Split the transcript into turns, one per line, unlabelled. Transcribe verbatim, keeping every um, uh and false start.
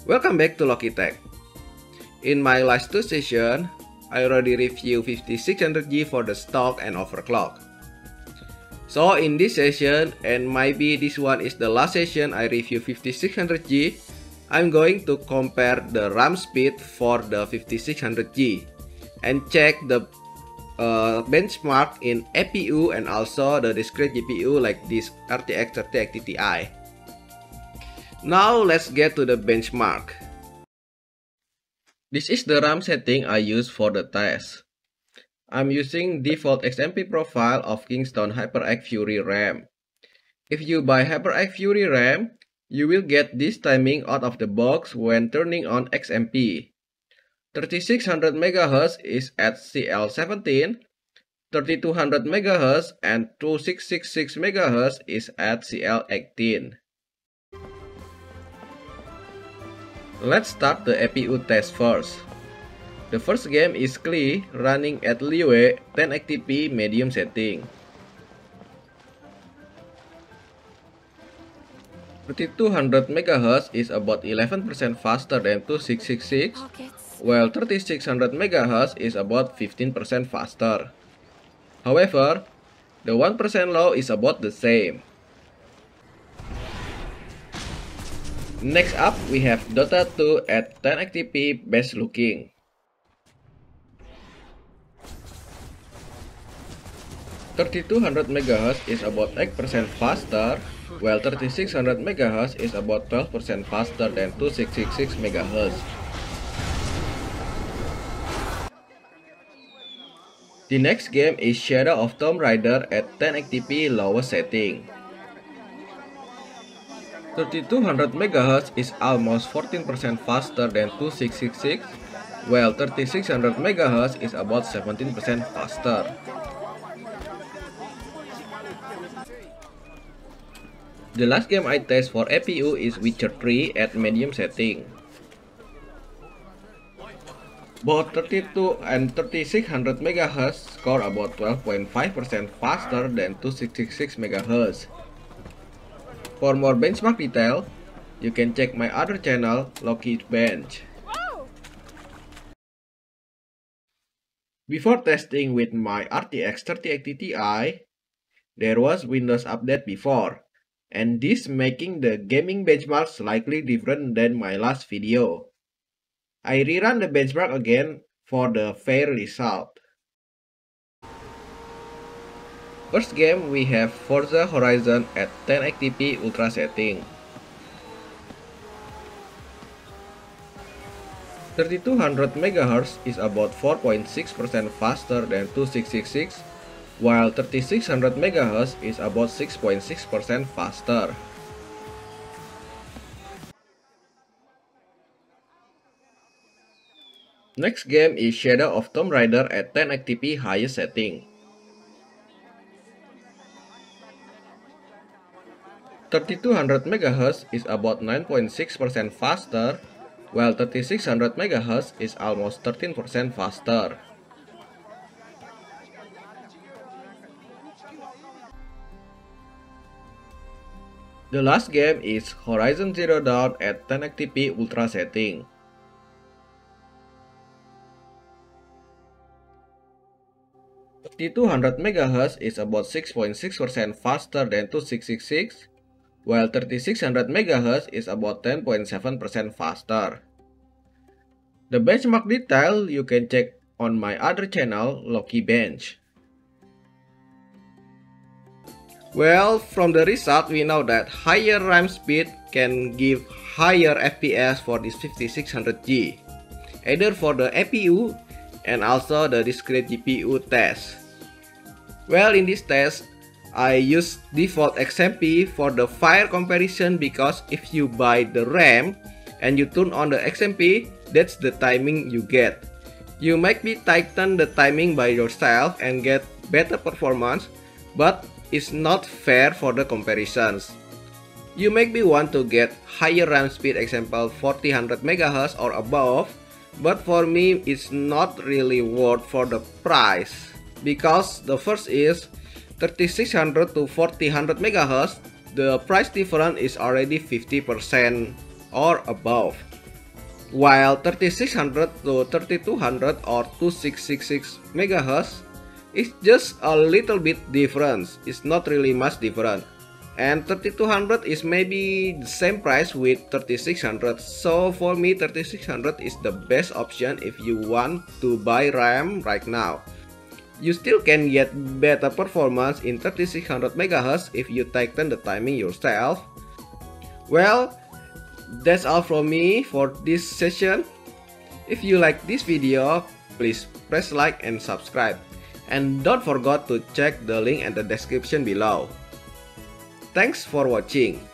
Welcome back to Logitech. In my last two sessions, I already reviewed fifty-six hundred G for the stock and overclock. So in this session, and maybe this one is the last session I review fifty-six hundred G, I'm going to compare the RAM speed for the fifty-six hundred G and check the uh, benchmark in A P U and also the discrete G P U like this R T X thirty eighty Ti. Now let's get to the benchmark. This is the RAM setting I use for the test. I'm using default X M P profile of Kingston HyperX Fury RAM. If you buy HyperX Fury RAM, you will get this timing out of the box when turning on X M P. thirty-six hundred megahertz is at C L seventeen, thirty-two hundred megahertz and twenty-six sixty-six megahertz is at C L eighteen. Let's start the A P U test first. The first game is Klee running at Liyue ten eighty p medium setting. thirty-two hundred megahertz is about eleven percent faster than twenty-six sixty-six, while thirty-six hundred megahertz is about fifteen percent faster. However, the one percent low is about the same. Next up, we have Dota two at ten eighty p best looking. thirty-two hundred megahertz is about eight percent faster, while thirty-six hundred megahertz is about twelve percent faster than twenty-six sixty-six megahertz. The next game is Shadow of Tomb Raider at ten eighty p lowest setting. thirty-two hundred megahertz is almost fourteen percent faster than twenty-six sixty-six, while thirty-six hundred megahertz is about seventeen percent faster. The last game I test for A P U is Witcher three at medium setting. Both thirty-two and thirty-six hundred megahertz score about twelve point five percent faster than twenty-six sixty-six megahertz. For more benchmark detail, you can check my other channel, Loki Bench. Before testing with my R T X thirty eighty Ti, there was Windows update before, and this making the gaming benchmark slightly different than my last video. I rerun the benchmark again for the fair result. First game, we have Forza Horizon at ten eighty p ultra setting. thirty-two hundred megahertz is about four point six percent faster than twenty-six sixty-six, while thirty-six hundred megahertz is about six point six percent faster. Next game is Shadow of Tomb Raider at ten eighty p highest setting. thirty-two hundred megahertz is about nine point six percent faster, while thirty-six hundred megahertz is almost thirteen percent faster. The last game is Horizon Zero Dawn at ten eighty p ultra setting. thirty-two hundred megahertz is about six point six percent faster than twenty-six sixty-six, while thirty-six hundred megahertz is about ten point seven percent faster. The benchmark detail you can check on my other channel, Loki Bench. Well, from the result we know that higher RAM speed can give higher F P S for this fifty-six hundred G, either for the A P U and also the discrete G P U test. Well, in this test, I use default X M P for the fire comparison because if you buy the RAM and you turn on the X M P, that's the timing you get. You might be tighten the timing by yourself and get better performance, but it's not fair for the comparisons. You maybe want to get higher RAM speed, example forty hundred megahertz or above, but for me it's not really worth for the price because the first is thirty-six hundred to forty hundred megahertz, the price difference is already fifty percent or above. while thirty-six hundred to thirty-two hundred or twenty-six sixty-six megahertz is just a little bit different. It's not really much different. And thirty-two hundred is maybe the same price with thirty-six hundred. So for me, thirty-six hundred is the best option if you want to buy RAM right now. You still can get better performance in thirty-six hundred megahertz if you tighten the timing yourself. Well, that's all from me for this session. If you like this video, please press like and subscribe. And don't forget to check the link in the description below. Thanks for watching.